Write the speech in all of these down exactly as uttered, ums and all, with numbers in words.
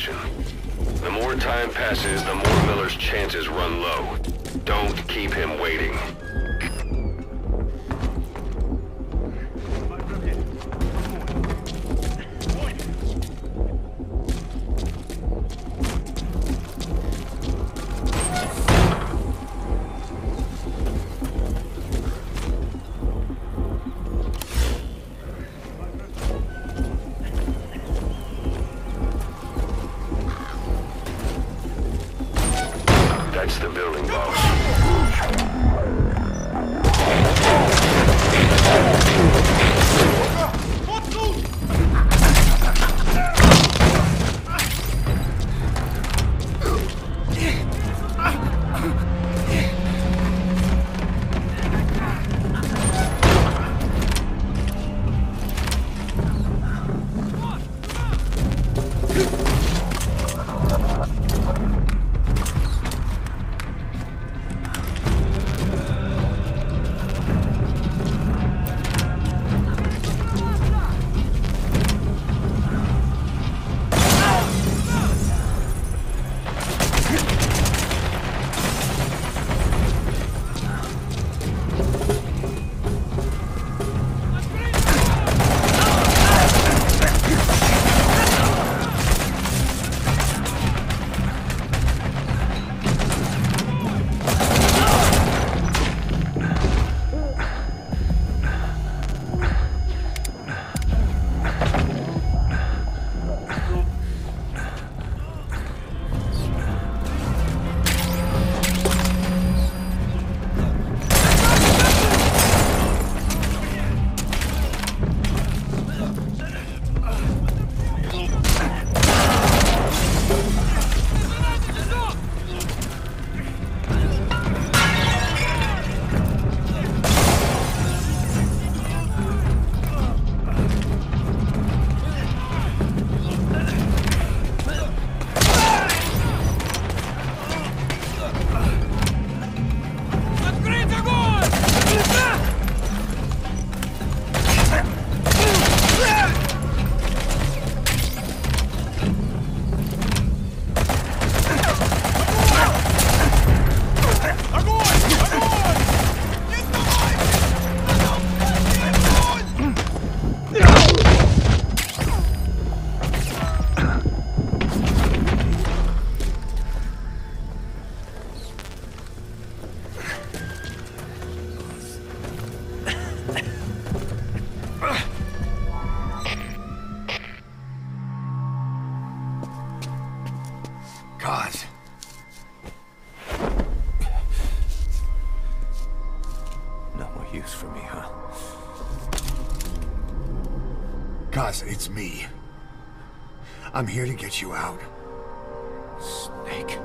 position. The more time passes, the more Miller's chances run low. Don't keep him waiting. That's the building, boss. God. No more use for me, huh? Kaz, it's me. I'm here to get you out. Snake.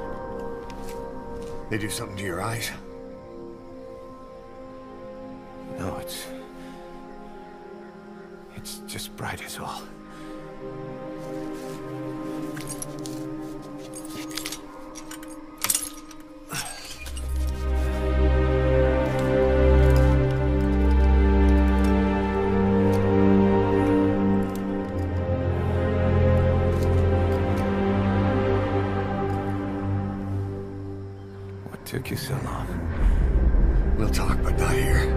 They do something to your eyes? No, it's... It's just bright as all. What took you so long? We'll talk, but not here.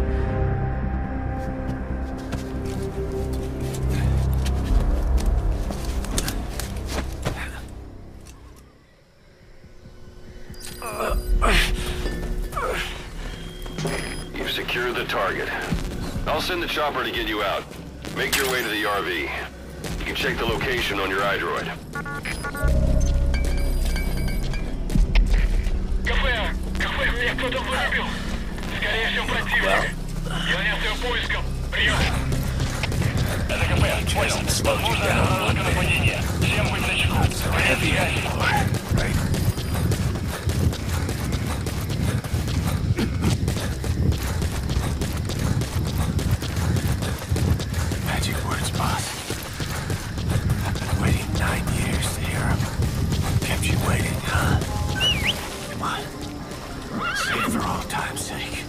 You've secured the target. I'll send the chopper to get you out. Make your way to the R V. You can check the location on your iDroid. Кафе! Кафе, меня кто-то вырубил! Скорее всего, противник! Заняться поиском! Прием! Это КП, понял. Возможно, остановка нападения. Всем быть начеку. Связи! Magic words, boss. I've been waiting nine years to hear them. Kept you waiting, huh? Come on. Say it for all time's sake.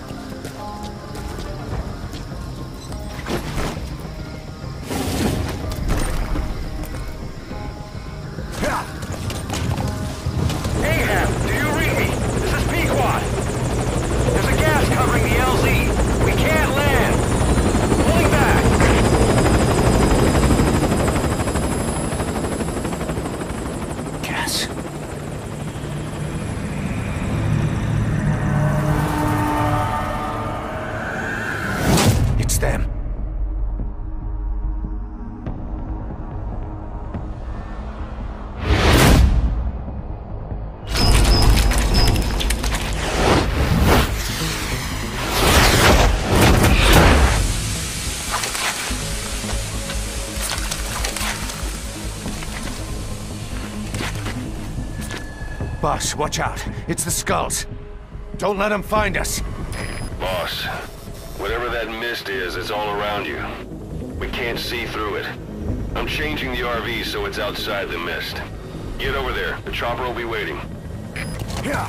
Boss, watch out. It's the Skulls. Don't let them find us. Boss, whatever that mist is, it's all around you. We can't see through it. I'm changing the R V so it's outside the mist. Get over there. The chopper will be waiting. Yeah.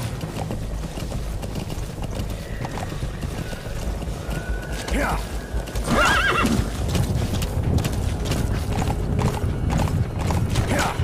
Yeah. Yeah.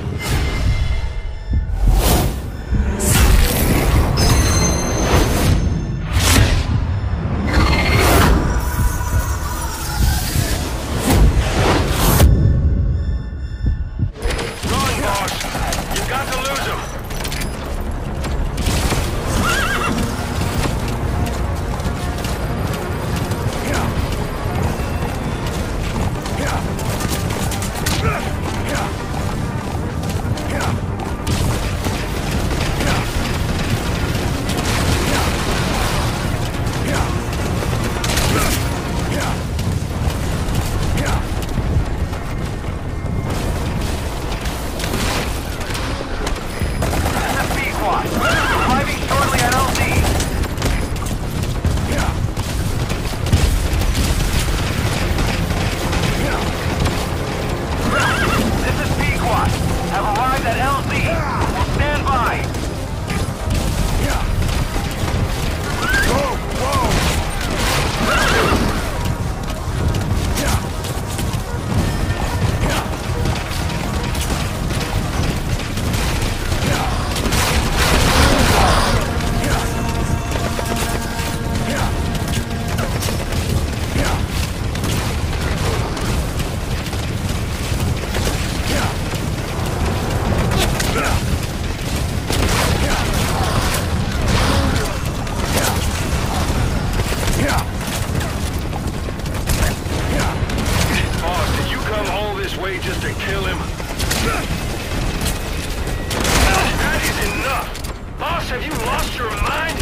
Have you lost your mind?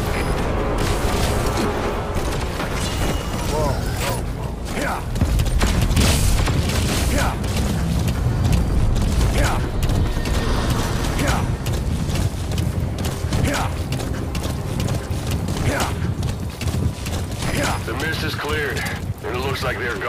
Whoa, whoa, whoa. Yeah. Yeah. Yeah. Yeah. Yeah. Yeah. The mist is cleared, and it looks like they're gone.